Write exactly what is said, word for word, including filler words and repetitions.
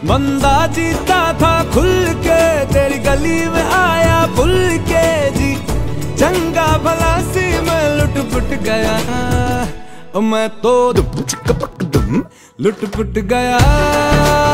बंदा जीता था खुल के, तेरी गली में आया भूल के जी। चंगा भला सी मैं लुट पुट गया, मैं तो दुम चिक पक दुम लुट पुट गया।